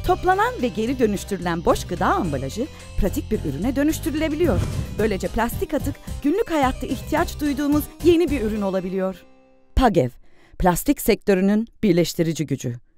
Toplanan ve geri dönüştürülen boş gıda ambalajı pratik bir ürüne dönüştürülebiliyor. Böylece plastik atık günlük hayatta ihtiyaç duyduğumuz yeni bir ürün olabiliyor. PAGEV, plastik sektörünün birleştirici gücü.